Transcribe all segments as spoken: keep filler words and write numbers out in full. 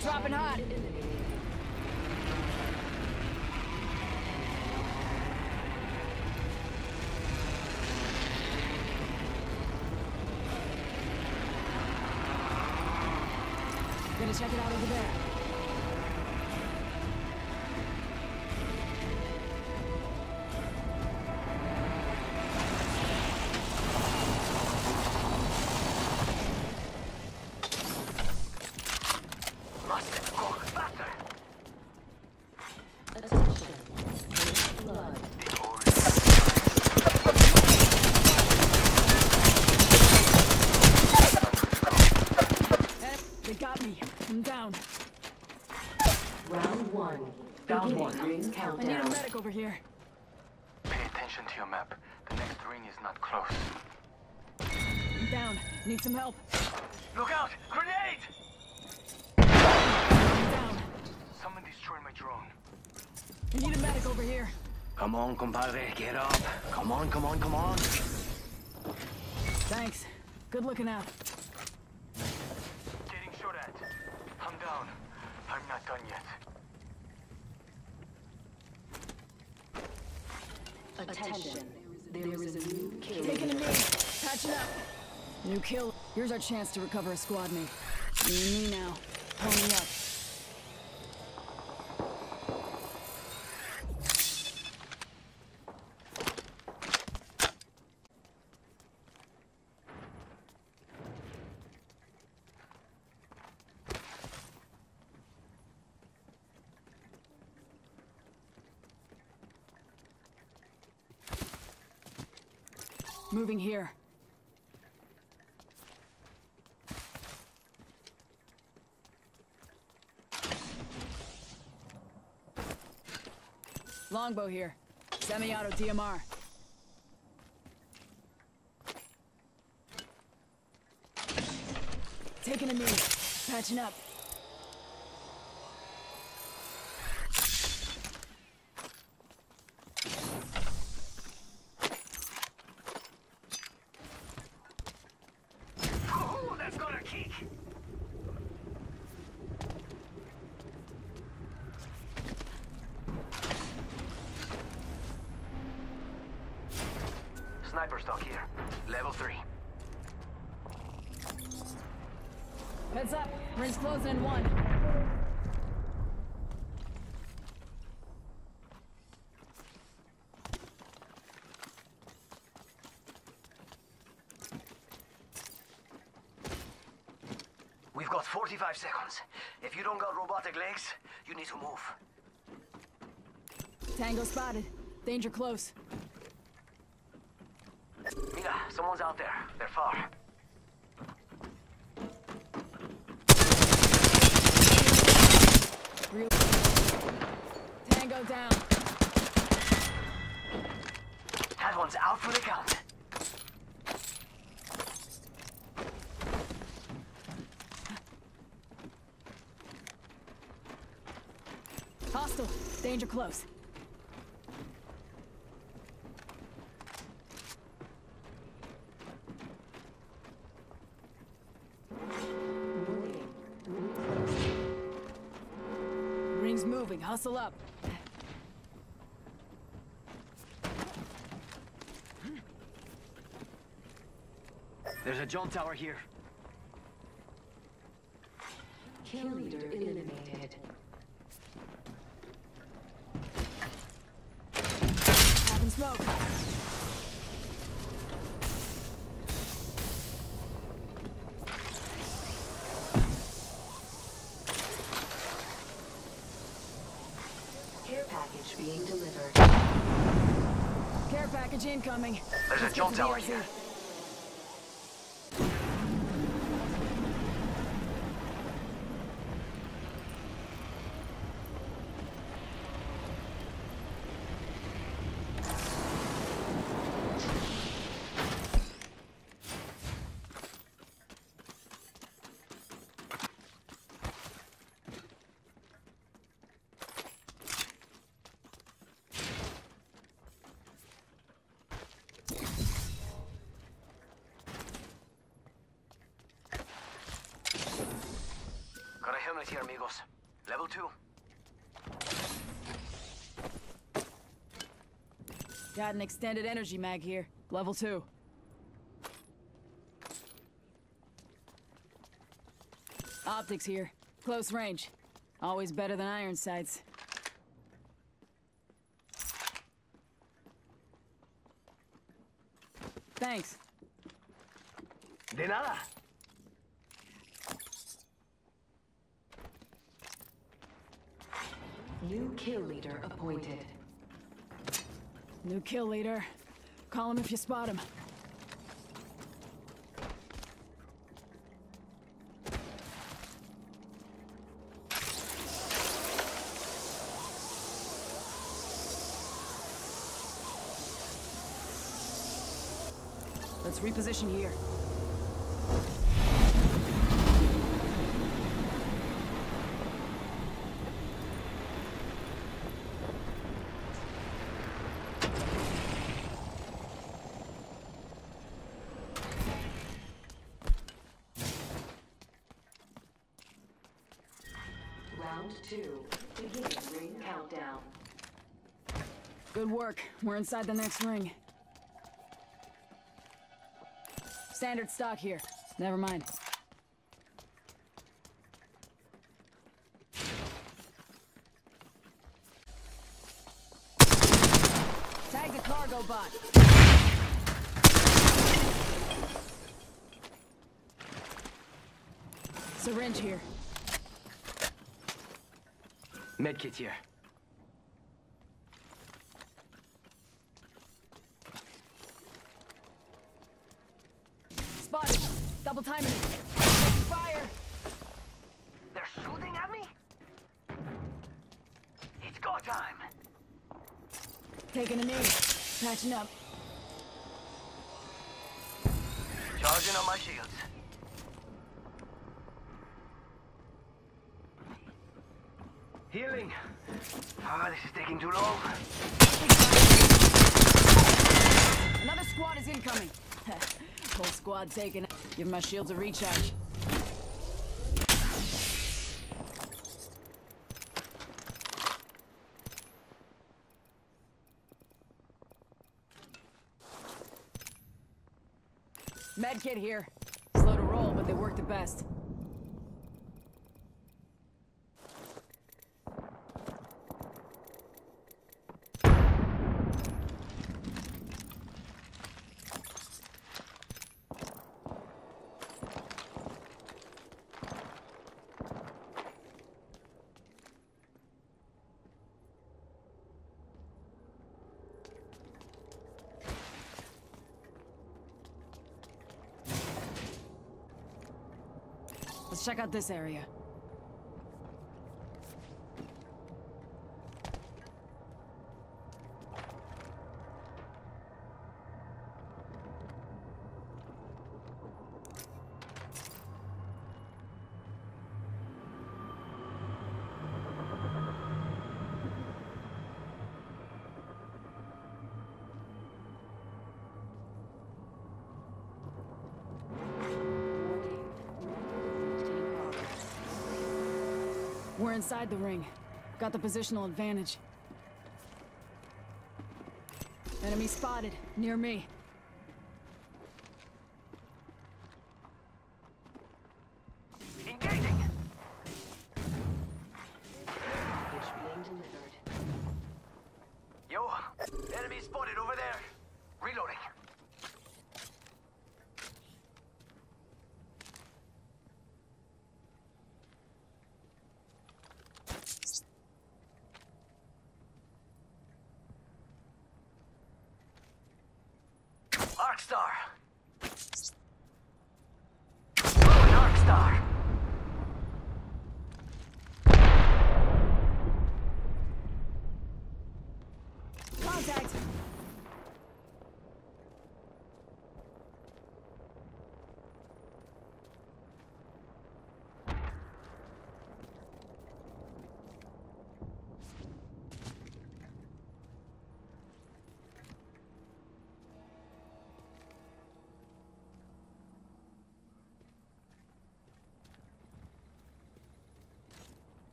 dropping hot. Gonna check it out over there. They got me. I'm down. Round one. Down one. Ring countdown. I need a medic over here. Pay attention to your map. The next ring is not close. I'm down. Need some help. Look out! Grenade! I'm down. Someone destroyed my drone. I need a medic over here. Come on, compadre. Get up. Come on, come on, come on. Thanks. Good looking out. Getting shot at. I'm down. I'm not done yet. Attention. There is a new kill. Taking a knee. Patching up. New kill. Here's our chance to recover a squad mate. You and me now. Ponying up. Moving here. Longbow here. Semi-auto D M R. Taking a knee. Patching up. Oh, that's got a kick! Sniper stock here. Level three. Heads up. Ring's closing in one. We've got forty-five seconds. If you don't got robotic legs, you need to move. Tango spotted. Danger close. Mira, someone's out there. They're far. Real. Tango down. That one's out for the count. Hostile. Danger close. Ring's moving. Hustle up. There's a jump tower here. Kill leader eliminated. Having smoke. Care package being delivered. Care package incoming. There's a Let's jump get to the tower R C. here. right here, amigos. Level two. Got an extended energy mag here. Level two. Optics here. Close range. Always better than iron sights. Thanks. De nada. New kill leader appointed. New kill leader. Call him if you spot him. Let's reposition here. Round two. Beginning ring countdown. Good work. We're inside the next ring. Standard stock here. Never mind. Tag the cargo bot. Syringe here. Medkit here. Spotted. Double timing it. Fire. They're shooting at me? It's go time. Taking a knee. Patching up. Charging on my shields. Healing. Ah, this is taking too long. Another squad is incoming. Whole squad taken. Give my shields a recharge. Medkit here. Slow to roll, but they work the best. Let's check out this area. We're inside the ring. Got the positional advantage. Enemy spotted, near me. Engaging! Package being delivered. Yo, enemy spotted over there. Reloading.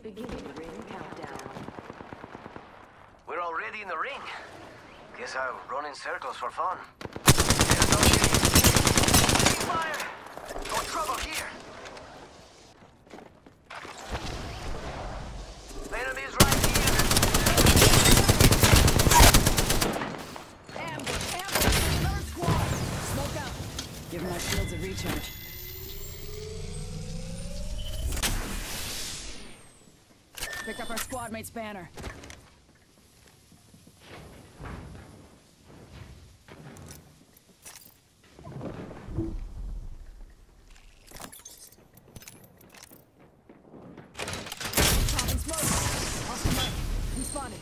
Beginning ring countdown. We're already in the ring. Guess I'll run in circles for fun. Fire! No trouble here. Enemies right here. Ambush! Ambush! Another squad! Smoke out. Give my shields a recharge. Picked up our squad mate's banner. Popping smoke. Awesome mark. We spotted.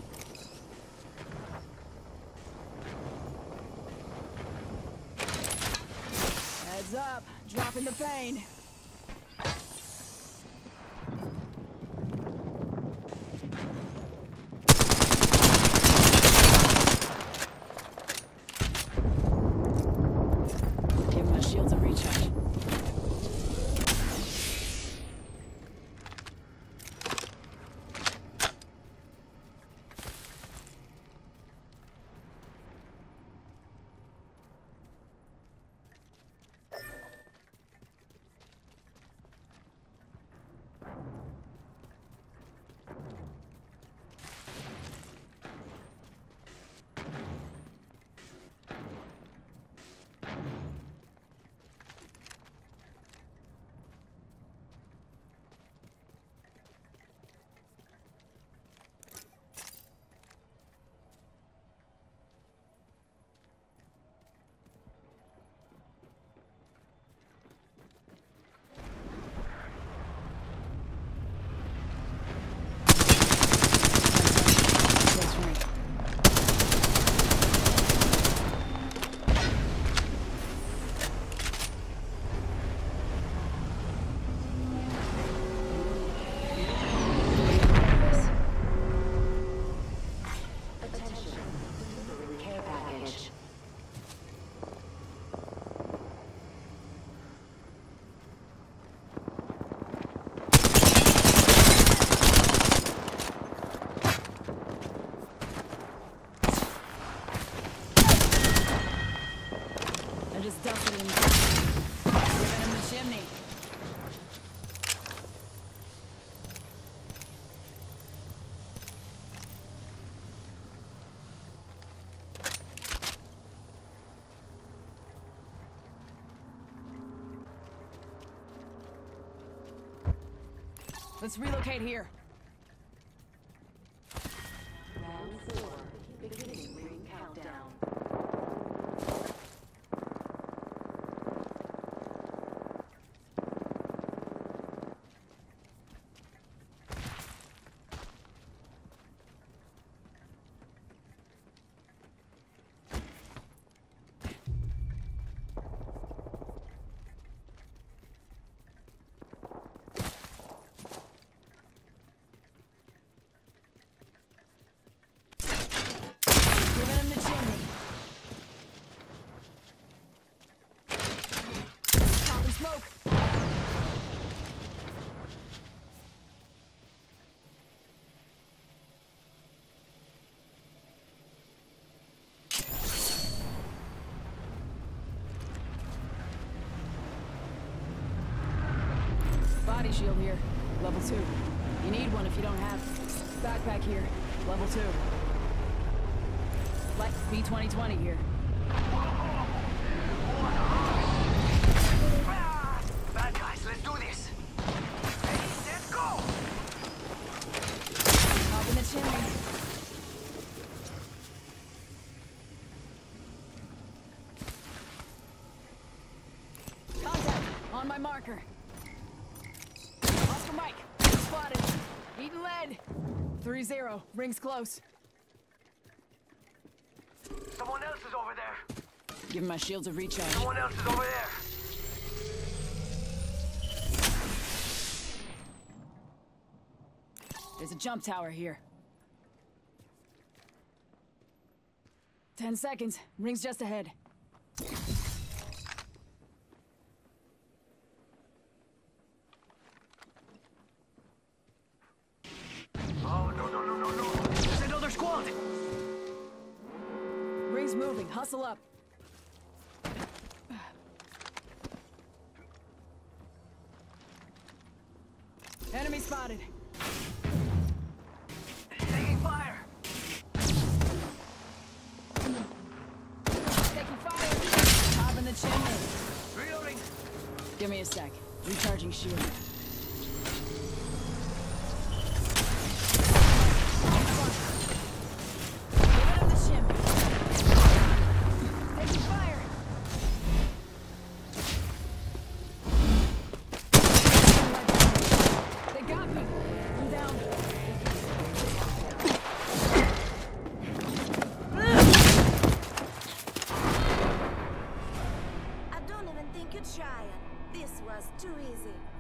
Heads up. Dropping the pain. Give my shields a recharge. Just dump it in. Giving him the chimney. Let's relocate here. Round four. Beginning ring countdown. Body shield here, level two. You need one if you don't have. Backpack here, level two. Like B twenty twenty here. Bad guys, let's do this. Ready, let's go. Up in the chimney. Contact on my marker. Oscar Mike, spotted. Eating lead. three zero, rings close. Someone else is over there. Give my shields a recharge. Someone else is over there. There's a jump tower here. Ten seconds. Rings just ahead. Enemy's moving. Hustle up. Enemy spotted. Taking fire. Taking fire. Top in the chimney. Reloading. Give me a sec. Recharging shield. Get up the chimney. Taking fire. They got me. I'm down. I don't even think you tried. This was too easy.